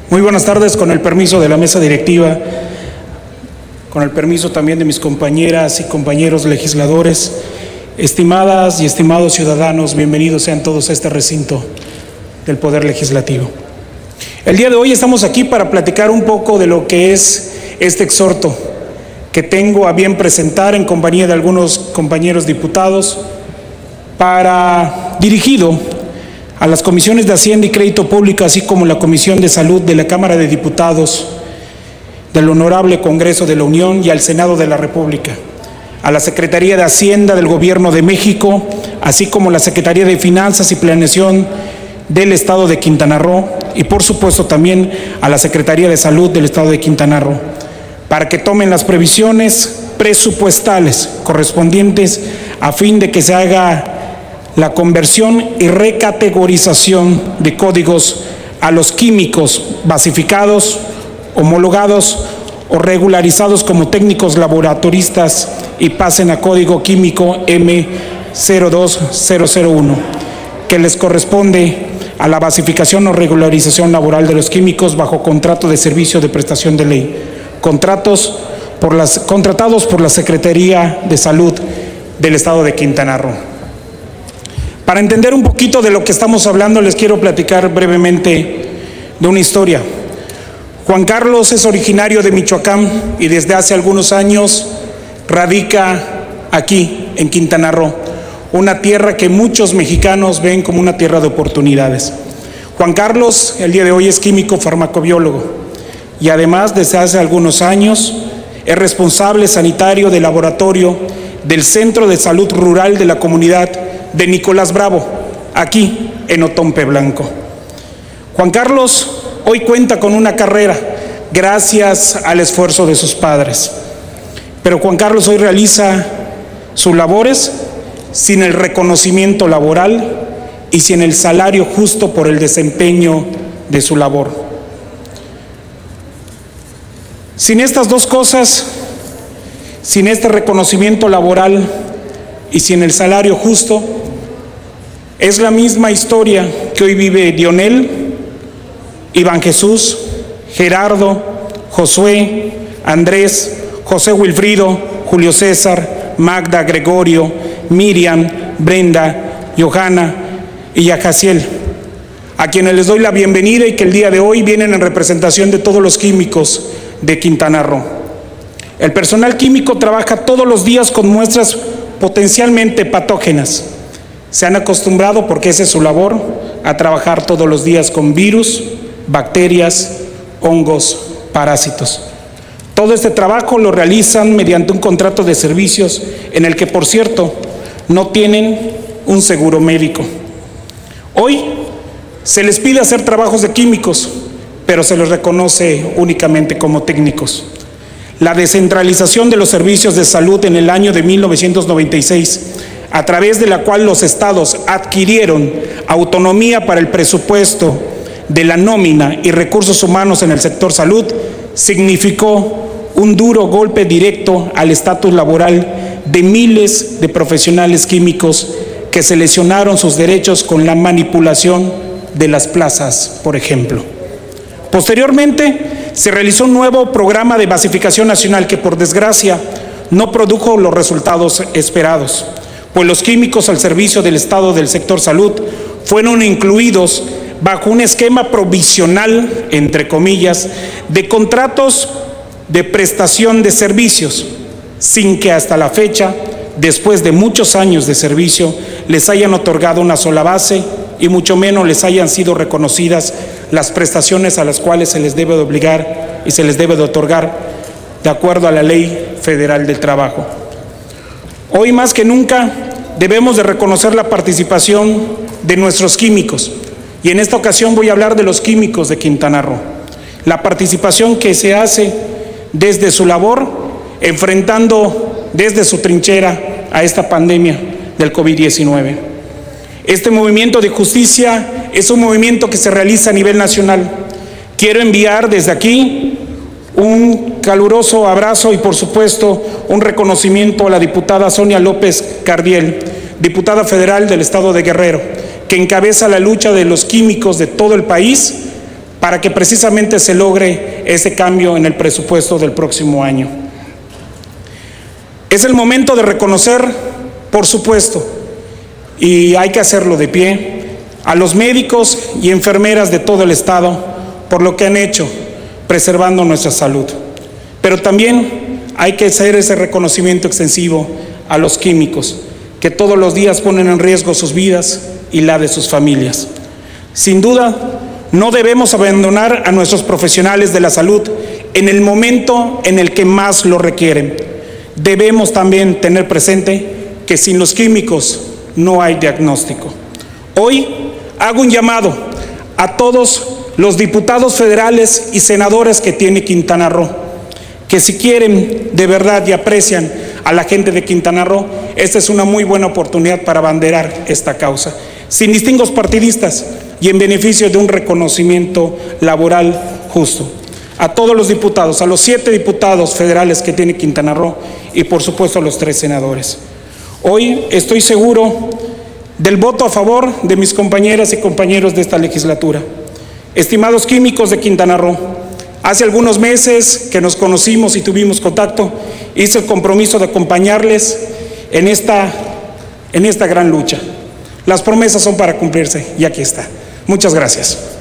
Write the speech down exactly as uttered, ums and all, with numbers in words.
Muy buenas tardes, con el permiso de la mesa directiva, con el permiso también de mis compañeras y compañeros legisladores, estimadas y estimados ciudadanos, bienvenidos sean todos a este recinto del Poder Legislativo. El día de hoy estamos aquí para platicar un poco de lo que es este exhorto que tengo a bien presentar en compañía de algunos compañeros diputados, para dirigido a las comisiones de Hacienda y Crédito Público, así como la Comisión de Salud de la Cámara de Diputados del Honorable Congreso de la Unión y al Senado de la República, a la Secretaría de Hacienda del Gobierno de México, así como la Secretaría de Finanzas y Planeación del Estado de Quintana Roo y por supuesto también a la Secretaría de Salud del Estado de Quintana Roo, para que tomen las previsiones presupuestales correspondientes a fin de que se haga la conversión y recategorización de códigos a los químicos basificados, homologados o regularizados como técnicos laboratoristas y pasen a código químico M cero dos cero cero uno, que les corresponde a la basificación o regularización laboral de los químicos bajo contrato de servicio de prestación de ley, contratos por las, contratados por la Secretaría de Salud del Estado de Quintana Roo. Para entender un poquito de lo que estamos hablando, les quiero platicar brevemente de una historia. Juan Carlos es originario de Michoacán y desde hace algunos años radica aquí, en Quintana Roo, una tierra que muchos mexicanos ven como una tierra de oportunidades. Juan Carlos, el día de hoy, es químico farmacobiólogo y además, desde hace algunos años, es responsable sanitario del laboratorio del Centro de Salud Rural de la comunidad de Nicolás Bravo, aquí en Otompe Blanco. Juan Carlos hoy cuenta con una carrera gracias al esfuerzo de sus padres, pero Juan Carlos hoy realiza sus labores sin el reconocimiento laboral y sin el salario justo por el desempeño de su labor. Sin estas dos cosas, sin este reconocimiento laboral y sin el salario justo, es la misma historia que hoy vive Dionel, Iván Jesús, Gerardo, Josué, Andrés, José Wilfrido, Julio César, Magda, Gregorio, Miriam, Brenda, Johanna y Yajaciel, a quienes les doy la bienvenida y que el día de hoy vienen en representación de todos los químicos de Quintana Roo. El personal químico trabaja todos los días con muestras potencialmente patógenas. Se han acostumbrado, porque esa es su labor, a trabajar todos los días con virus, bacterias, hongos, parásitos. Todo este trabajo lo realizan mediante un contrato de servicios en el que, por cierto, no tienen un seguro médico. Hoy se les pide hacer trabajos de químicos, pero se les reconoce únicamente como técnicos. La descentralización de los servicios de salud en el año de mil novecientos noventa y seis, a través de la cual los estados adquirieron autonomía para el presupuesto de la nómina y recursos humanos en el sector salud, significó un duro golpe directo al estatus laboral de miles de profesionales químicos que se lesionaron sus derechos con la manipulación de las plazas, por ejemplo. Posteriormente, se realizó un nuevo programa de basificación nacional que, por desgracia, no produjo los resultados esperados, pues los químicos al servicio del Estado del sector salud fueron incluidos bajo un esquema provisional, entre comillas, de contratos de prestación de servicios, sin que hasta la fecha, después de muchos años de servicio, les hayan otorgado una sola base y mucho menos les hayan sido reconocidas las prestaciones a las cuales se les debe de obligar y se les debe de otorgar de acuerdo a la Ley Federal del Trabajo. Hoy más que nunca debemos de reconocer la participación de nuestros químicos y en esta ocasión voy a hablar de los químicos de Quintana Roo, la participación que se hace desde su labor, enfrentando desde su trinchera a esta pandemia del COVID diecinueve. Este movimiento de justicia es un movimiento que se realiza a nivel nacional. Quiero enviar desde aquí un caluroso abrazo y por supuesto un reconocimiento a la diputada Sonia López Cardiel, diputada federal del Estado de Guerrero, que encabeza la lucha de los químicos de todo el país para que precisamente se logre ese cambio en el presupuesto del próximo año. Es el momento de reconocer, por supuesto, y hay que hacerlo de pie, a los médicos y enfermeras de todo el estado por lo que han hecho preservando nuestra salud. Pero también hay que hacer ese reconocimiento extensivo a los químicos que todos los días ponen en riesgo sus vidas y la de sus familias. Sin duda, no debemos abandonar a nuestros profesionales de la salud en el momento en el que más lo requieren. Debemos también tener presente que sin los químicos no hay diagnóstico. Hoy hago un llamado a todos los diputados federales y senadores que tiene Quintana Roo, que si quieren de verdad y aprecian a la gente de Quintana Roo, esta es una muy buena oportunidad para abanderar esta causa, sin distingos partidistas y en beneficio de un reconocimiento laboral justo. A todos los diputados, a los siete diputados federales que tiene Quintana Roo y por supuesto a los tres senadores. Hoy estoy seguro del voto a favor de mis compañeras y compañeros de esta legislatura. Estimados químicos de Quintana Roo, hace algunos meses que nos conocimos y tuvimos contacto, hice el compromiso de acompañarles en esta, en esta gran lucha. Las promesas son para cumplirse y aquí está. Muchas gracias.